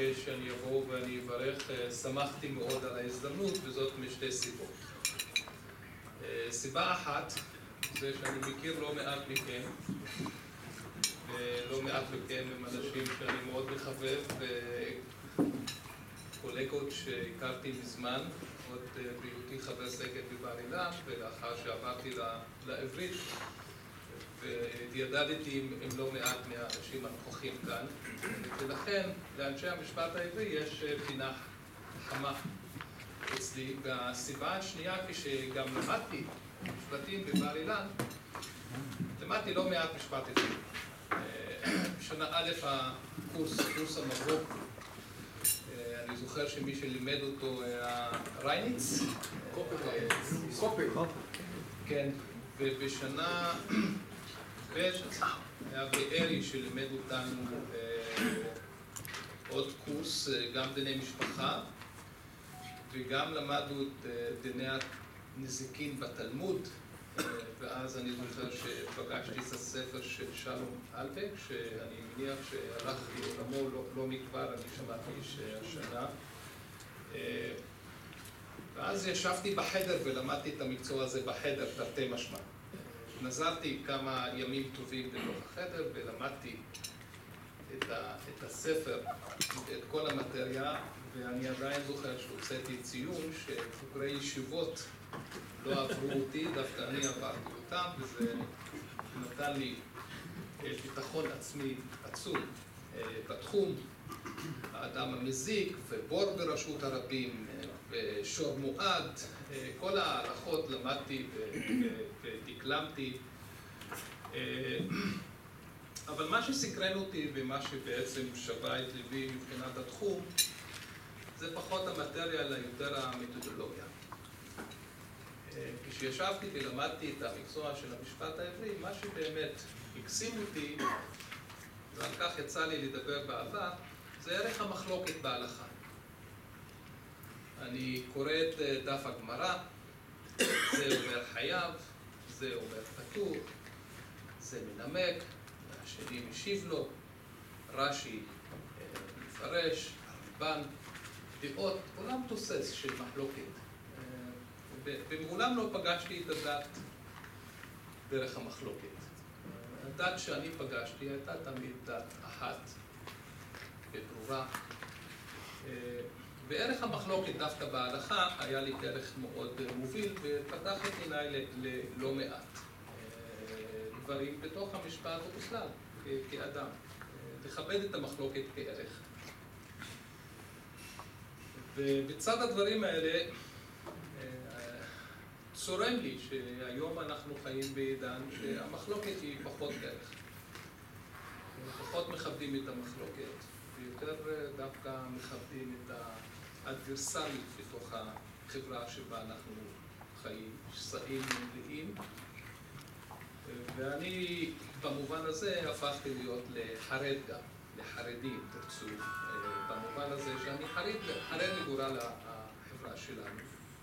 שאני אבוא ואני אברך, שמחתי מאוד על ההזדמנות, וזאת משתי סיבות. סיבה אחת, זה שאני מכיר לא מעט מכם, ולא מעט מכם הם אנשים שאני מאוד מחבב, וקולגות שהכרתי מזמן, עוד בהיותי חבר סגל בבר אילן, ולאחר שעברתי לעברית, והתיידדתי עם לא מעט מהאנשים הנוכחים כאן, ולכן לאנשי המשפט העברי יש פינה חמה אצלי. והסיבה השנייה, כשגם למדתי משפטים בבר אילן, למדתי לא מעט משפט עברי. בשנה א' קורס המבוא, אני זוכר שמי שלימד אותו היה רייניץ, קופר, כן, ובשנה היה בארי שלימד אותנו עוד קורס, גם דיני משפחה, וגם למדנו את דיני הנזיקין בתלמוד, ואז אני זוכר שפגשתי את הספר של שלום אלבק, שאני מניח שהלך לעולמו לא מכבר, אני שמעתי שהשנה. ואז ישבתי בחדר ולמדתי את המקצוע הזה בחדר, תרתי משמע. נזרתי כמה ימים טובים בתוך החדר ולמדתי את הספר, את כל המטריה, ואני עדיין זוכר שהוצאתי ציון שחוקרי ישיבות לא עברו אותי, דווקא אני עברתי אותם, וזה נתן לי ביטחון עצמי עצום בתחום. האדם המזיק ובור ברשות הרבים ושור מועד, כל ההלכות למדתי ודקלמתי. אבל מה שסקרן אותי ומה שבעצם שווה את ליבי מבחינת התחום, זה פחות המטריה אלא יותר המתודולוגיה. כשישבתי ולמדתי את המקצוע של המשפט העברי, מה שבאמת הקסים אותי, ועל כך יצא לי לדבר בעבר, זה ערך המחלוקת בהלכה. אני קורא את דף הגמרא, זה אומר חייב, זה אומר פטור, זה מנמק, השני משיב לו, רש"י מפרש, הרמב"ן, דעות, עולם תוסס של מחלוקת. ומעולם לא פגשתי את הדת דרך המחלוקת. הדת שאני פגשתי הייתה תמיד דת אחת וברורה. וערך המחלוקת דווקא בהלכה היה לי ערך מאוד מוביל, ופתח את עיניי ללא מעט דברים בתוך המשפט ובכלל, כאדם. לכבד את המחלוקת כערך. ובצד הדברים האלה, צורם לי שהיום אנחנו חיים בעידן שהמחלוקת היא פחות ערך. פחות מכבדים את המחלוקת, ויותר דווקא מכבדים את האדברסליות בתוך החברה שבה אנחנו חיים, שסעים מלאים. ואני במובן הזה הפכתי להיות לחרד גם, לחרדי, אם תרצו, במובן הזה שאני חרד לגורל החברה שלנו.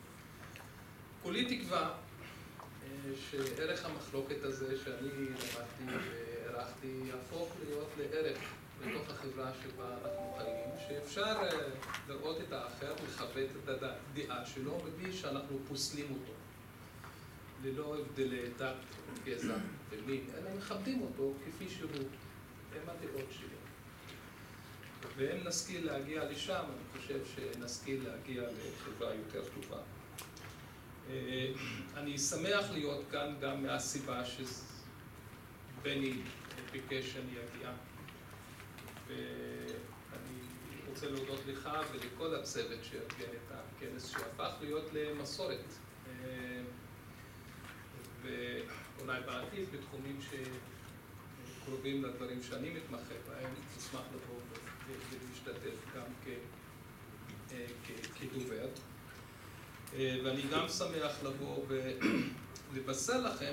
כולי תקווה שערך המחלוקת הזה שאני למדתי וערכתי יהפוך להיות לערך בתוך החברה שבה אנחנו חיים, שאפשר לראות את האחר, לכבד את הדעה שלו, מבלי שאנחנו פוסלים אותו, ללא הבדלי דת, גזע ומין, אלא מכבדים אותו כפי שהוא, הם הדעות שלו. ואם נשכיל להגיע לשם, אני חושב שנשכיל להגיע לחברה יותר טובה. אני שמח להיות כאן גם מהסיבה שבני ביקש שאני אגיע. ואני רוצה להודות לך ולכל הצוות שארגן את הכנס שהפך להיות למסורת. ואולי בעתיד בתחומים שקרובים לדברים שאני מתמחה בהם, אשמח לבוא ולהשתתף גם כדובר. ואני גם שמח לבוא ולבשר לכם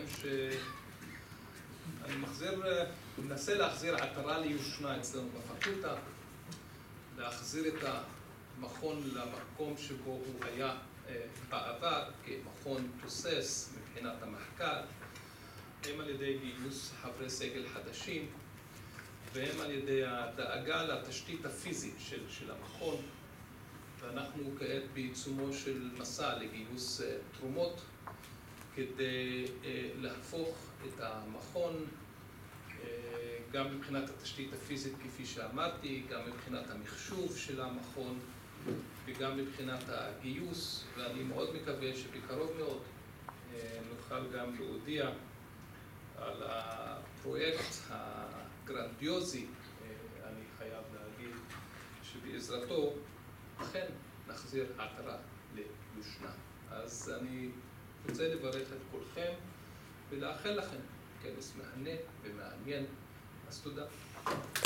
שאני מנסה להחזיר עטרה ליושנה אצלנו בפקולטה, להחזיר את המכון למקום שבו הוא היה בעבר, כמכון תוסס מבחינת המחקר, הם על ידי גיוס חברי סגל חדשים, והם על ידי הדאגה לתשתית הפיזית של המכון. ואנחנו כעת בעיצומו של מסע לגיוס תרומות כדי להפוך את המכון גם מבחינת התשתית הפיזית כפי שאמרתי, גם מבחינת המחשוב של המכון וגם מבחינת הגיוס, ואני מאוד מקווה שבקרוב מאוד נוכל גם להודיע על הפרויקט הגרנדיוזי, אני חייב להגיד, שבעזרתו אכן נחזיר עטרה ליושנה. אז אני רוצה לברך את כולכם ולאחל לכם כנס מהנה ומעניין. אז תודה.